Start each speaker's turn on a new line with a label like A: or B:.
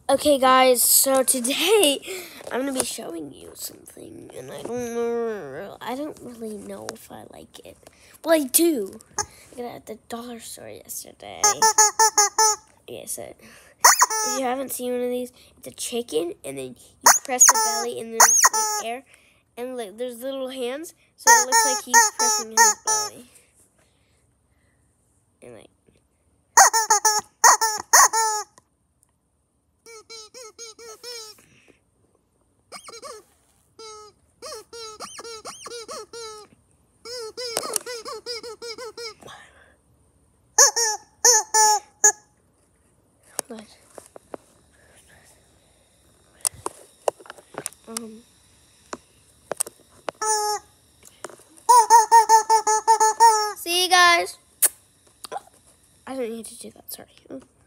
A: Okay, guys, so today I'm going to be showing you something, and I don't really know if I like it. Well, I do. I got it at the dollar store yesterday. Okay, so if you haven't seen one of these, it's a chicken, and then you press the belly, and there's like air, and like there's little hands, so it looks like he's pressing his belly. And like. See you guys. I don't need to do that, sorry.